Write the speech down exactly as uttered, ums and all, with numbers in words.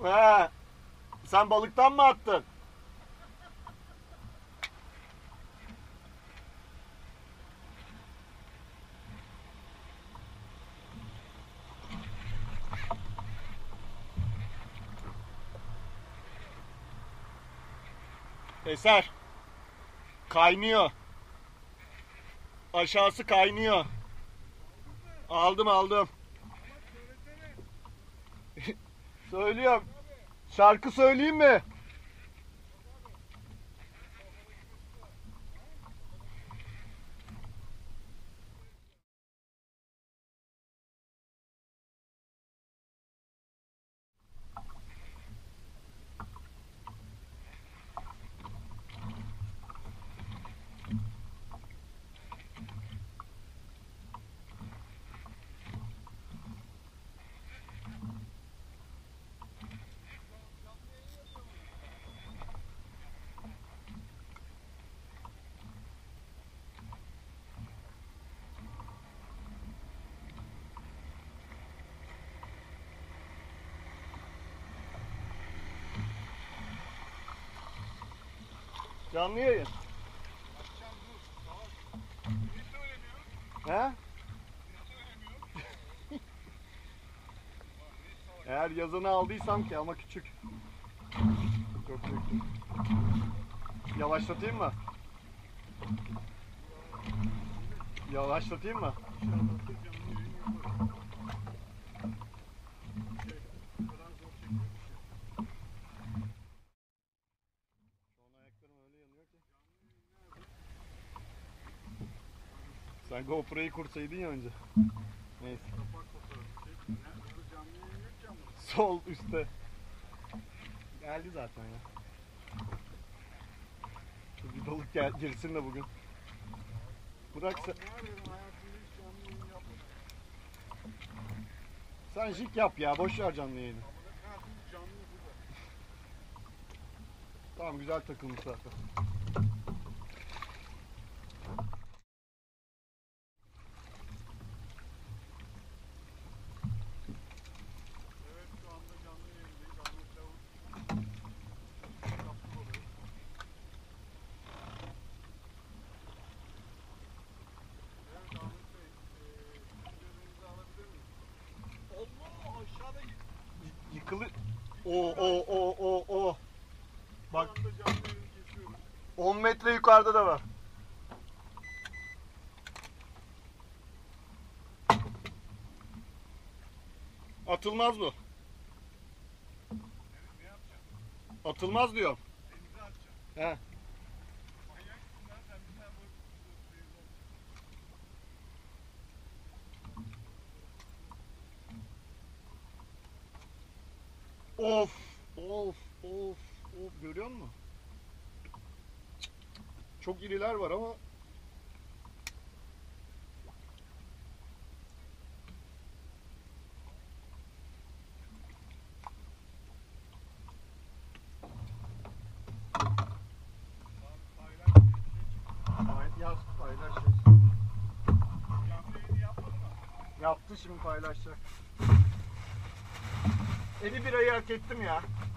He, sen balıktan mı attın? Eser. Kaynıyor. Aşağısı kaynıyor. Aldım aldım. Söylüyorum. Şarkı söyleyeyim mi? Canlı yayın. He? Eğer yazını aldıysam ki ama küçük. Çok büyük. Yavaşlatayım mı? Yavaşlatayım mı? Sen GoPro'yu kursaydın ya önce. Neyse. Sol üstte. Geldi zaten ya. Bir balık gel girsin de bugün. Bıraksa. Sen jig yap ya, boş ver canlı yayını. Tamam, güzel takılmış zaten. Yıkılı. O o o o o. Bak. on metre yukarıda da var. Atılmaz bu. Atılmaz diyor. He. Of, of, of, of, görüyor musun? Çok iriler var ama yaz paylaş. Yaptı, şimdi paylaşacak. elli birayı hak ettim ya.